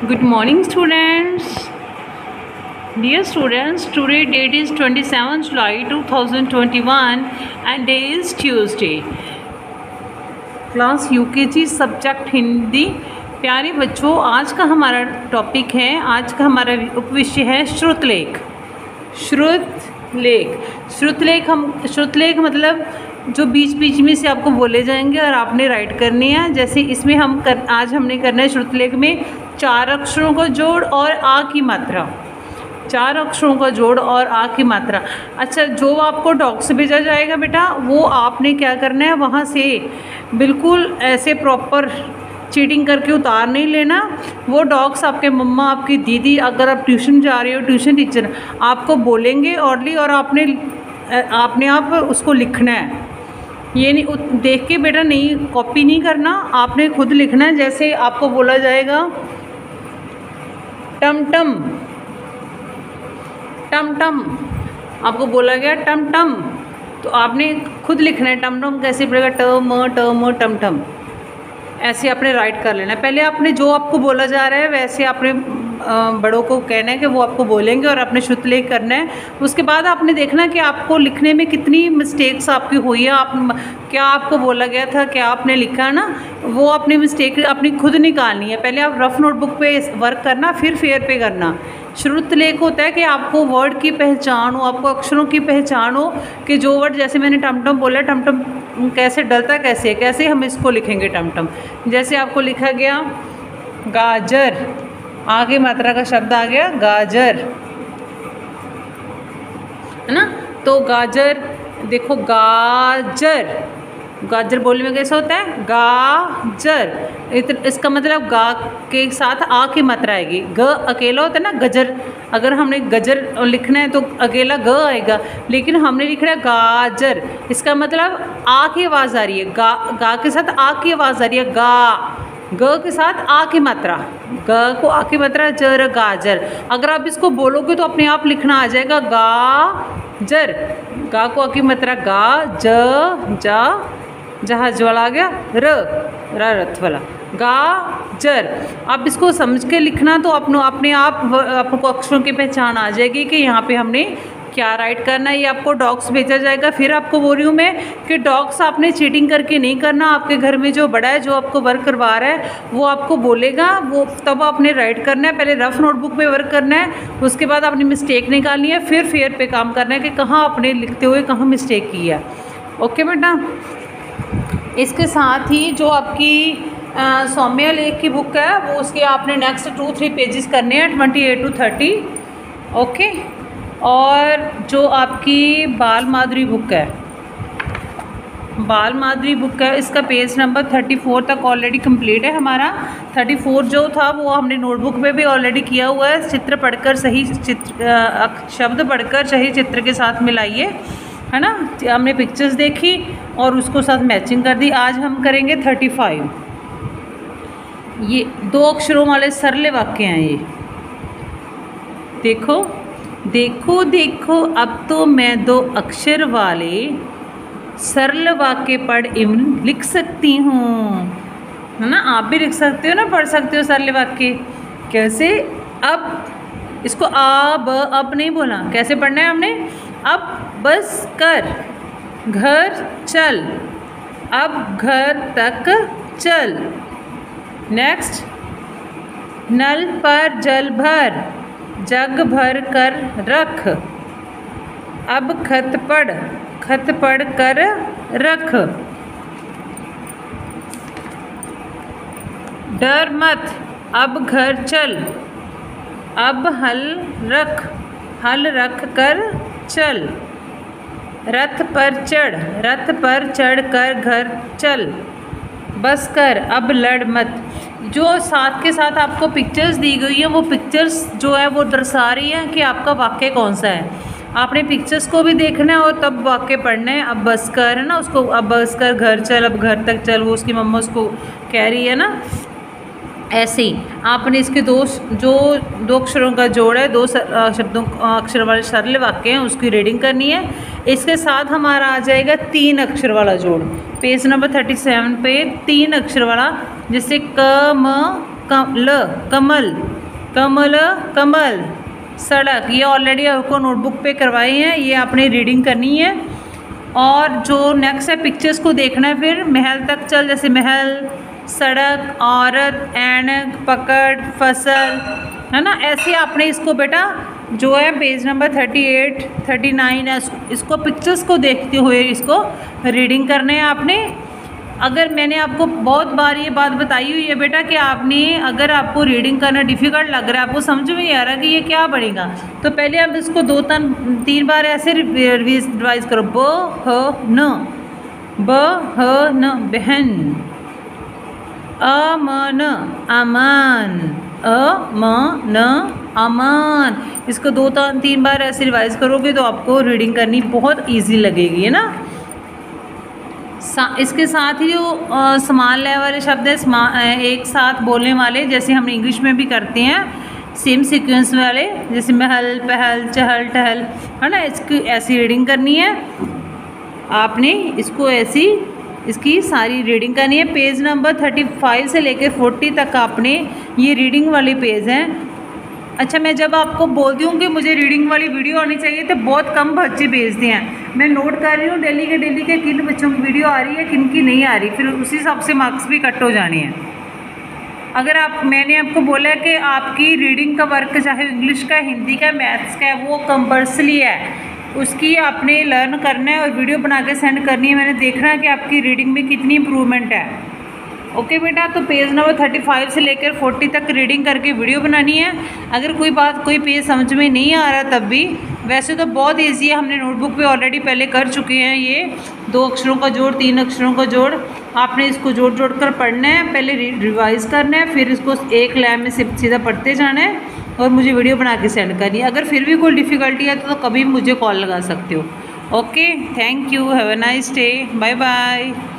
Good morning, students. Dear students, today date is 27 July 2021 and day is Tuesday. Class UKG subject Hindi. प्यारे बच्चों, आज का हमारा topic है, आज का हमारा उपविषय है श्रुतलेख। श्रुतलेख मतलब जो बीच बीच में से आपको बोले जाएंगे और आपने राइट करनी है। जैसे इसमें आज हमने करना है श्रुतलेख में 4 अक्षरों का जोड़ और आ की मात्रा। 4 अक्षरों का जोड़ और आ की मात्रा। अच्छा, जो आपको डॉग से भेजा जाएगा बेटा, वो आपने क्या करना है, वहाँ से बिल्कुल ऐसे प्रॉपर चीटिंग करके उतार नहीं लेना। वो डॉग्स आपके मम्मा, आपकी दीदी, अगर आप ट्यूशन जा रहे हो, ट्यूशन टीचर आपको बोलेंगे ऑर्डली, और आपने आप उसको लिखना है। ये नहीं देख के बेटा नहीं, कॉपी नहीं करना, आपने खुद लिखना है। जैसे आपको बोला जाएगा टम टम, टम टम, आपको बोला गया टम टम, तो आपने खुद लिखना है टम टम कैसे पड़ेगा, टम टम टम, ऐसे आपने राइट कर लेना है। पहले आपने जो आपको बोला जा रहा है वैसे आपने बड़ों को कहना है कि वो आपको बोलेंगे और आपने श्रुतलेख करना है। उसके बाद आपने देखना कि आपको लिखने में कितनी मिस्टेक्स आपकी हुई है, क्या आपको बोला गया था, क्या आपने लिखा है ना, वो अपनी मिस्टेक अपनी खुद निकालनी है। पहले आप रफ नोटबुक पे वर्क करना, फिर फेयर पे करना। श्रुतलेख होता है कि आपको वर्ड की पहचान हो, आपको अक्षरों की पहचान हो कि जो वर्ड, जैसे मैंने टमटम बोला, टमटम कैसे डलता, कैसे हम इसको लिखेंगे टमटम। जैसे आपको लिखा गया गाजर, आगे मात्रा का शब्द आ गया गाजर, है ना। तो गाजर, देखो गाजर, गाजर बोलने में कैसा होता है, गाजर। इसका मतलब गा के साथ आ की मात्रा आएगी। ग अकेला होता है ना, गजर। अगर हमने गजर लिखना है तो अकेला ग आएगा, लेकिन हमने लिखना है गाजर, इसका मतलब आ की आवाज़ आ रही है। गा के साथ आ की आवाज़ आ रही है, गा। ग के साथ आ की मात्रा, ग को आ की मात्रा, जर, गाजर। अगर आप इसको बोलोगे तो अपने आप लिखना आ जाएगा गाजर। गा को आ की मात्रा गा, जा, जहाज वाला आ गया, रथ वाला, गाजर। आप इसको समझ के लिखना तो अपने आप आपको अक्षरों की पहचान आ जाएगी कि यहाँ पे हमने क्या राइट करना है। ये आपको डॉग्स भेजा जाएगा। फिर आपको बोल रही हूँ मैं कि डॉग्स आपने चीटिंग करके नहीं करना। आपके घर में जो बड़ा है, जो आपको वर्क करवा रहा है, वो आपको बोलेगा, वो तब आपने राइट करना है। पहले रफ नोटबुक पे वर्क करना है, उसके बाद अपनी मिस्टेक निकालनी है, फिर फेयर पे काम करना है कि कहाँ आपने लिखते हुए कहाँ मिस्टेक की है। ओके बेटा। इसके साथ ही जो आपकी सौम्या लेख की बुक है, वो उसके आपने नेक्स्ट 2-3 पेजेस करने हैं, 28 to 30। ओके। और जो आपकी बाल माधुरी बुक है, बाल माधुरी बुक है, इसका पेज नंबर 34 तक ऑलरेडी कंप्लीट है हमारा। 34 जो था वो हमने नोटबुक में भी ऑलरेडी किया हुआ है। चित्र पढ़कर सही शब्द पढ़कर सही चित्र के साथ मिलाइए, है ना। हमने पिक्चर्स देखी और उसको साथ मैचिंग कर दी। आज हम करेंगे 35। ये 2 अक्षरों वाले सरल वाक्य हैं। ये देखो, देखो देखो, अब तो मैं 2 अक्षर वाले सरल वाक्य पढ़ एवं लिख सकती हूँ, है ना। आप भी लिख सकते हो ना, पढ़ सकते हो सरल वाक्य। कैसे? अब इसको अब नहीं बोला, कैसे पढ़ना है हमने। अब बस कर, घर चल, अब घर तक चल। नेक्स्ट, नल पर जल भर, जग भर कर रख, अब खत पढ़ कर रख। डर मत, अब घर चल, अब हल रख कर चल। रथ पर चढ़ कर घर चल। बस कर, अब लड़ मत। जो साथ के साथ आपको पिक्चर्स दी गई है, वो पिक्चर्स जो है वो दर्शा रही हैं कि आपका वाक्य कौन सा है। आपने पिक्चर्स को भी देखना है और तब वाक्य पढ़ना है। अब बस कर, है ना, उसको अब बस कर, घर चल, अब घर तक चल, वो उसकी मम्मा उसको कह रही है ना। ऐसे ही आपने इसके दो अक्षरों का जोड़ है, 2 अक्षर वाले सरल वाक्य हैं, उसकी रीडिंग करनी है। इसके साथ हमारा आ जाएगा 3 अक्षर वाला जोड़, पेज नंबर 37 पे 3 अक्षर वाला, जैसे कमल, कमल कमल, सड़क ये ऑलरेडी आपको नोटबुक पे करवाई हैं, ये आपने रीडिंग करनी है। और जो नेक्स्ट है पिक्चर्स को देखना है, फिर महल तक चल, जैसे महल, सड़क, औरत, ऐनक, पकड़, फसल, है ना। ऐसे आपने इसको बेटा जो है पेज नंबर 38 39 है, इसको पिक्चर्स को देखते हुए इसको रीडिंग करने हैं आपने। अगर मैंने आपको बहुत बार ये बात बताई हुई है बेटा कि आपने, अगर आपको रीडिंग करना डिफ़िकल्ट लग रहा है, आपको समझ में नहीं आ रहा कि ये क्या बनेगा, तो पहले आप इसको 2-3 बार ऐसे रिवाइज करो। ब ह न, ब ह न बहन, अमन अमान, अमन अमान। इसको 2-3 बार ऐसे रिवाइज करोगे तो आपको रीडिंग करनी बहुत ईजी लगेगी, है ना। इसके साथ ही जो समान लय वाले शब्द है, एक साथ बोलने वाले, जैसे हम इंग्लिश में भी करते हैं सेम सीक्वेंस वाले, जैसे महल, पहल, चहल, टहल, है ना। इसकी ऐसी रीडिंग करनी है आपने, इसको ऐसी इसकी सारी रीडिंग करनी है। पेज नंबर 35 से लेकर 40 तक आपने, ये रीडिंग वाले पेज हैं। अच्छा, मैं जब आपको बोलती हूँ कि मुझे रीडिंग वाली वीडियो आनी चाहिए तो बहुत कम बच्चे भेजते हैं। मैं नोट कर रही हूँ डेली के किन बच्चों की वीडियो आ रही है, किन की नहीं आ रही, फिर उसी हिसाब से मार्क्स भी कट हो जाने हैं। अगर मैंने आपको बोला है कि आपकी रीडिंग का वर्क चाहे इंग्लिश का, हिंदी का, मैथ्स का है, वो कंपल्सरी है, उसकी आपने लर्न करना है और वीडियो बना के सेंड करनी है। मैंने देखना है कि आपकी रीडिंग में कितनी इम्प्रूवमेंट है। ओके बेटा, तो पेज नंबर 35 से लेकर 40 तक रीडिंग करके वीडियो बनानी है। अगर कोई पेज समझ में नहीं आ रहा तब भी, वैसे तो बहुत ईजी है, हमने नोटबुक पे ऑलरेडी पहले कर चुके हैं। ये 2 अक्षरों का जोड़, 3 अक्षरों का जोड़, आपने इसको जोड़ कर पढ़ना है, पहले रिवाइज करना है, फिर इसको एक लाइन में सीधा पढ़ते जाना है और मुझे वीडियो बना के सेंड करनी है। अगर फिर भी कोई डिफ़िकल्टी है तो कभी मुझे कॉल लगा सकते हो। Okay, thank you, have a nice day, bye bye.